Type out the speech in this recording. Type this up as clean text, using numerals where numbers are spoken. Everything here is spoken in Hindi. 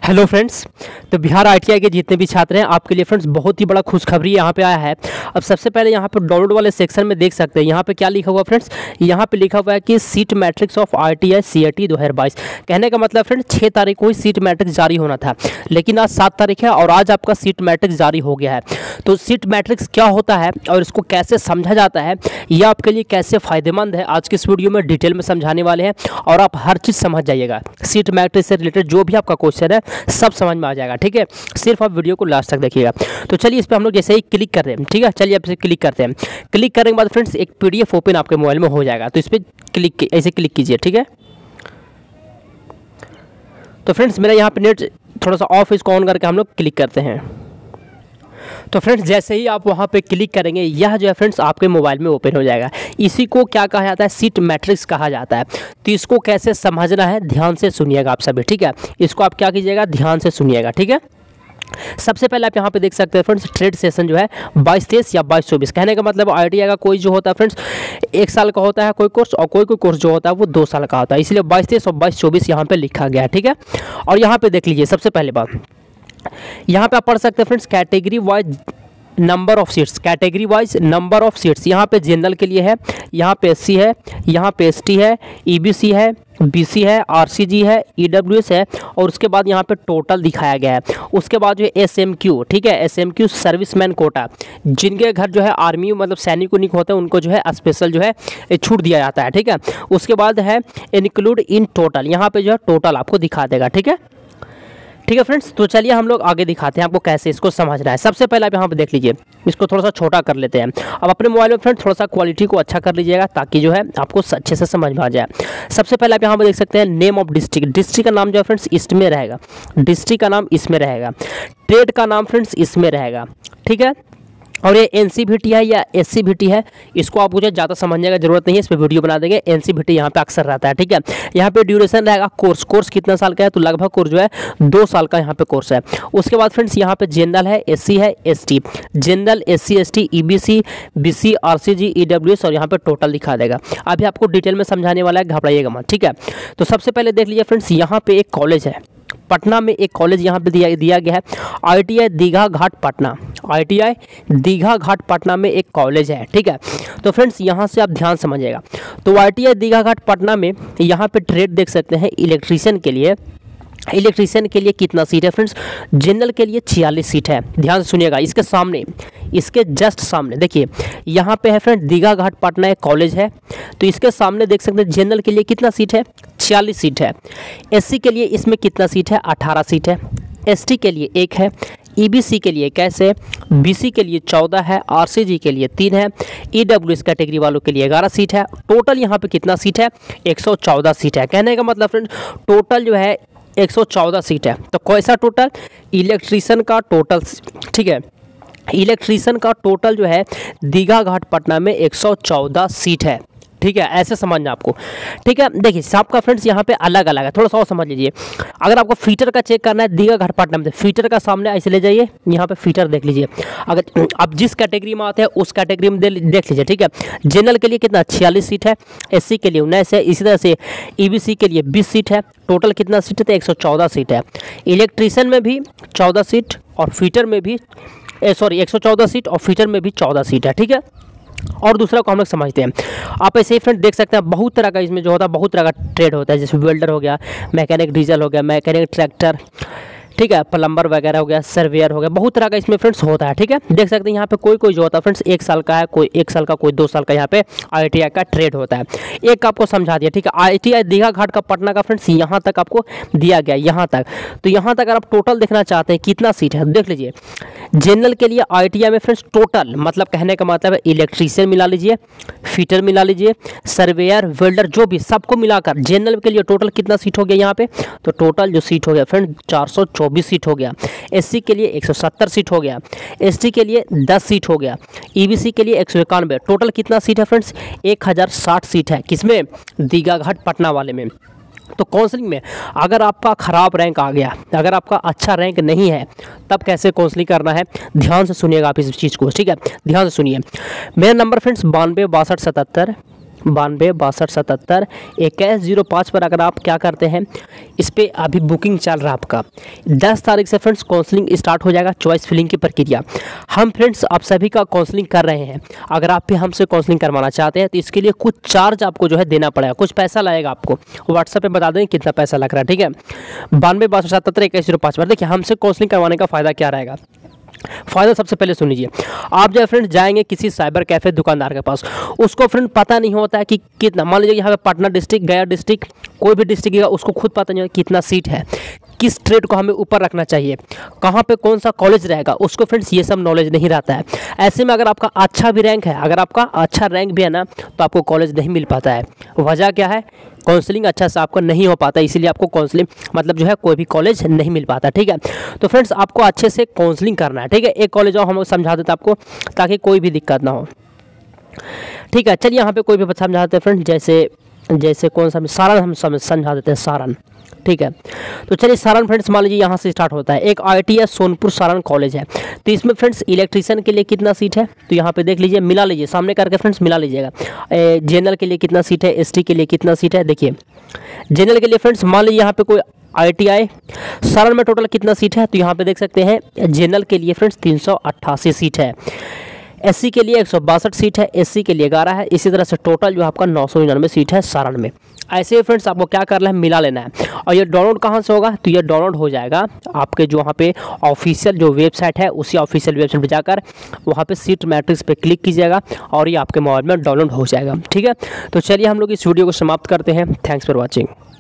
Hello friends. तो बिहार आईटीआई के जितने भी छात्र हैं आपके लिए फ्रेंड्स बहुत ही बड़ा खुशखबरी यहाँ पे आया है। अब सबसे पहले यहाँ पर डाउनलोड वाले सेक्शन में देख सकते हैं, यहाँ पे क्या लिखा हुआ फ्रेंड्स, यहाँ पे लिखा हुआ है कि seat matrix of ITI CET 2022। कहने का मतलब फ्रेंड्स 6 तारीख को ही सीट मैट्रिक्स जारी होना था, लेकिन आज 7 तारीख है और आज आपका सीट मैट्रिक्स जारी हो गया है। तो सीट मैट्रिक्स क्या होता है और इसको कैसे समझा जाता है, यह आपके लिए कैसे फ़ायदेमंद है, आज की इस वीडियो में डिटेल में समझाने वाले हैं और आप हर चीज़ समझ जाइएगा। सीट मैट्रिक्स से रिलेटेड जो भी आपका क्वेश्चन है सब समझ में आ जाएगा, ठीक है। सिर्फ आप वीडियो को लास्ट तक देखिएगा। तो चलिए इस पर हम लोग जैसे ही क्लिक कर रहे हैं, ठीक है, चलिए आप इसे क्लिक करते हैं। क्लिक करने के बाद फ्रेंड्स एक पीडीएफ ओपन आपके मोबाइल में हो जाएगा, तो इस पर क्लिक ऐसे क्लिक कीजिए, ठीक है। तो फ्रेंड्स मेरा यहाँ पे नेट थोड़ा सा ऑफ, इसको ऑन करके हम लोग क्लिक करते हैं। तो फ्रेंड्स जैसे ही आप वहाँ पे क्लिक करेंगे, यह जो है फ्रेंड्स आपके मोबाइल में ओपन हो जाएगा। इसी को क्या कहा जाता है, सीट मैट्रिक्स कहा जाता है। तो इसको कैसे समझना है ध्यान से सुनिएगा आप सभी, ठीक है। इसको आप क्या कीजिएगा, ध्यान से सुनिएगा, ठीक है। सबसे पहले आप यहाँ पे देख सकते हैं फ्रेंड्स ट्रेड सेशन जो है 22-23 या 22-24। कहने का मतलब आईटीआई का कोई जो होता है फ्रेंड्स 1 साल का होता है कोई कोर्स, और कोई कोर्स जो होता है वो 2 साल का होता है, इसलिए 22-23 और 22-24 यहाँ पे लिखा गया है, ठीक है। और यहाँ पे देख लीजिए, सबसे पहले बात यहाँ पे आप पढ़ सकते हैं friends category wise number of seats, category wise number of seats. यहाँ पे जनरल के लिए है, यहाँ पे एससी है, यहाँ पे एसटी है, ईबीसी है, बीसी है, आरसीजी है, ईडब्ल्यूएस है, और उसके बाद यहाँ पे टोटल दिखाया गया है। उसके बाद जो है एसएमक्यू, ठीक है, एसएमक्यू सर्विसमैन कोटा, जिनके घर जो है आर्मी मतलब सैनिक होते हैं उनको जो है स्पेशल जो है छूट दिया जाता है, ठीक है। उसके बाद है इंक्लूड इन टोटल, यहाँ पे जो है टोटल आपको दिखा देगा, ठीक है। ठीक है फ्रेंड्स, तो चलिए हम लोग आगे दिखाते हैं आपको कैसे इसको समझना है। सबसे पहले आप यहाँ पे देख लीजिए, इसको थोड़ा सा छोटा कर लेते हैं। अब अपने मोबाइल में फ्रेंड्स थोड़ा सा क्वालिटी को अच्छा कर लीजिएगा ताकि जो है आपको अच्छे से समझ में आ जाए। सबसे पहले आप यहाँ पे देख सकते हैं नेम ऑफ डिस्ट्रिक्ट, डिस्ट्रिक्ट का नाम जो है फ्रेंड्स इसमें रहेगा, डिस्ट्रिक्ट का नाम इसमें रहेगा, ट्रेड का नाम फ्रेंड्स इसमें रहेगा, ठीक है। और ये एनसीवीटी है या एससीवीटी है, इसको आप मुझे ज़्यादा समझने का जरूरत नहीं है, इस पर वीडियो बना देंगे। एनसीवीटी यहाँ पे अक्सर रहता है, ठीक है। यहाँ पे ड्यूरेशन रहेगा, कोर्स कितना साल का है, तो लगभग कोर्स जो है 2 साल का यहाँ पे कोर्स है। उसके बाद फ्रेंड्स यहाँ पे जनरल है, एससी है, ST, general, SC, ST, EBC, BC, RCG, EWS, और यहाँ पे टोटल दिखा देगा। अभी आपको डिटेल में समझाने वाला है, घबराइएगा मत, ठीक है। तो सबसे पहले देख लीजिए फ्रेंड्स, यहाँ पे एक कॉलेज है, पटना में एक कॉलेज यहाँ पे दिया गया है, आईटीआई दीघा घाट पटना, आईटीआई दीघा घाट पटना में एक कॉलेज है, ठीक है। तो फ्रेंड्स यहाँ से आप ध्यान समझिएगा। तो आईटीआई दीघा घाट पटना में यहाँ पे ट्रेड देख सकते हैं, इलेक्ट्रीशियन के लिए कितना सीट है फ्रेंड्स, जनरल के लिए 46 सीट है। ध्यान से सुनिएगा, इसके सामने, इसके जस्ट सामने देखिए यहाँ पे है फ्रेंड दीघा घाट पटना एक कॉलेज है, तो इसके सामने देख सकते हैं जनरल के लिए कितना सीट है, 46 सीट है। एससी के लिए इसमें कितना सीट है, 18 सीट है। एसटी के लिए 1 है, ईबीसी के लिए कैसे, बीसी के लिए 14 है, आरसीजी के लिए 3 है, ईडब्ल्यूएस कैटेगरी वालों के लिए 11 सीट है। टोटल यहाँ पे कितना सीट है, 114 सीट है। कहने का मतलब फ्रेंड टोटल जो है 114 सीट है। तो कैसा टोटल, इलेक्ट्रीशियन का टोटल, ठीक है, इलेक्ट्रीशियन का टोटल जो है दीघा घाट पटना में 114 सीट है, ठीक है। ऐसे समझना आपको, ठीक है। देखिए सबका फ्रेंड्स यहाँ पे अलग अलग है, थोड़ा सा और समझ लीजिए। अगर आपको फीटर का चेक करना है दीघा घाट पटना में, फीटर का सामने ऐसे ले जाइए, यहाँ पे फीटर देख लीजिए। अगर आप जिस कैटेगरी में आते हैं उस कैटेगरी में देख लीजिए, ठीक है। जनरल के लिए कितना, 46 सीट है, एससी के लिए 19 है, इसी तरह से ईबीसी के लिए 20 सीट है। टोटल कितना सीट है, तो 114 सीट है। इलेक्ट्रीशियन में भी 14 सीट और फीटर में भी 114 सीट और फीटर में भी 14 सीट है, ठीक है। और दूसरा को हम लोग समझते हैं, आप ऐसे ही फ्रेंड देख सकते हैं बहुत तरह का इसमें जो होता है, बहुत तरह का ट्रेड होता है, जैसे वेल्डर हो गया, मैकेनिक डीजल हो गया, मैकेनिक ट्रैक्टर, ठीक है, प्लम्बर वगैरह हो गया, सर्वेयर हो गया, बहुत तरह का इसमें फ्रेंड्स होता है, ठीक है। देख सकते हैं यहाँ पे कोई जो होता है फ्रेंड्स 1 साल का है, कोई 1 साल का, कोई 2 साल का यहाँ पे आईटीआई का ट्रेड होता है। एक आपको समझा दिया, ठीक है। आईटीआई दीघा घाट का पटना का फ्रेंड्स यहाँ तक आपको दिया गया, यहाँ तक। तो यहाँ तक अगर आप टोटल देखना चाहते हैं कितना सीट है, देख लीजिए। जनरल के लिए आईटीआई में फ्रेंड्स टोटल मतलब कहने का मतलब है इलेक्ट्रीशियन मिला लीजिए, फिटर मिला लीजिए, सर्वेयर, वेल्डर, जो भी सबको मिलाकर जनरल के लिए टोटल कितना सीट हो गया यहाँ पे, तो टोटल जो सीट हो गया फ्रेंड 424 सीट हो गया। एससी के लिए 170 सीट हो गया, एसटी के लिए 10 सीट हो गया, ईबीसी के लिए 191। टोटल कितना सीट है फ्रेंड्स, 1060 सीट है। किसमें, दीघा घाट पटना वाले में। तो काउंसलिंग में अगर आपका ख़राब रैंक आ गया, अगर आपका अच्छा रैंक नहीं है, तब कैसे काउंसलिंग करना है, ध्यान से सुनिएगा आप इस चीज़ को, ठीक है। ध्यान से सुनिए, मेरा नंबर फ्रेंड्स 92 62 77 92 62 77 2105 पर अगर आप क्या करते हैं, इस पर अभी बुकिंग चल रहा है आपका। 10 तारीख से फ्रेंड्स काउंसलिंग स्टार्ट हो जाएगा, चॉइस फिलिंग की प्रक्रिया। हम फ्रेंड्स आप सभी का काउंसलिंग कर रहे हैं। अगर आप भी हमसे काउंसलिंग करवाना चाहते हैं तो इसके लिए कुछ चार्ज आपको जो है देना पड़ेगा, कुछ पैसा लगेगा आपको। व्हाट्सएप पे बता दें कितना पैसा लग रहा है, ठीक है। 92 62 77 2105 पर। देखिए हमसे काउंसलिंग करवाने का फ़ायदा क्या रहेगा। फ़ायदा सबसे पहले सुन लीजिए। आप जो है फ्रेंड जाएंगे किसी साइबर कैफ़े दुकानदार के पास, उसको फ्रेंड पता नहीं होता है कि कितना, मान लीजिए यहाँ पे पटना डिस्ट्रिक्ट, गया डिस्ट्रिक्ट, कोई भी डिस्ट्रिक्ट का उसको खुद पता नहीं होता कितना सीट है, किस ट्रेड को हमें ऊपर रखना चाहिए, कहाँ पे कौन सा कॉलेज रहेगा, उसको फ्रेंड्स ये सब नॉलेज नहीं रहता है। ऐसे में अगर आपका अच्छा भी रैंक है, अगर आपका अच्छा रैंक भी है ना, तो आपको कॉलेज नहीं मिल पाता है। वजह क्या है, काउंसलिंग अच्छा से आपको नहीं हो पाता, इसीलिए आपको काउंसलिंग मतलब जो है कोई भी कॉलेज नहीं मिल पाता, ठीक है। तो फ्रेंड्स आपको अच्छे से काउंसलिंग करना है, ठीक है। एक कॉलेज और हम समझा देते आपको ताकि कोई भी दिक्कत ना हो, ठीक है। चलिए यहाँ पे कोई भी समझाते हैं फ्रेंड, जैसे कौन सा सारण हम समझा देते हैं, सारण, ठीक है। तो चलिए सारण फ्रेंड्स मान लीजिए यहाँ से स्टार्ट होता है। एक IIT सोनपुर सारण कॉलेज है। तो इसमें फ्रेंड्स इलेक्ट्रीशियन के लिए कितना सीट है, तो यहाँ पे देख लीजिए, मिला लीजिए, सामने करके फ्रेंड्स मिला लीजिएगा। जनरल के लिए कितना सीट है, ST के लिए कितना सीट है। देखिए जनरल के लिए फ्रेंड्स मान लीजिए यहाँ पे कोई IIT सारण में टोटल कितना सीट है, तो यहाँ पे देख सकते हैं जनरल के लिए फ्रेंड्स 388 सीट है, SC के लिए 162 सीट है, SC के लिए 11 है। इसी तरह से टोटल जो आपका 999 सीट है सारण में। ऐसे ही फ्रेंड्स आपको क्या करना है, मिला लेना है। और ये डाउनलोड कहाँ से होगा, तो ये डाउनलोड हो जाएगा आपके जो वहाँ पे ऑफिशियल जो वेबसाइट है, उसी ऑफिशियल वेबसाइट पे जाकर वहाँ पे सीट मैट्रिक्स पे क्लिक कीजिएगा और ये आपके मोबाइल में डाउनलोड हो जाएगा, ठीक है। तो चलिए हम लोग इस वीडियो को समाप्त करते हैं। Thanks for watching.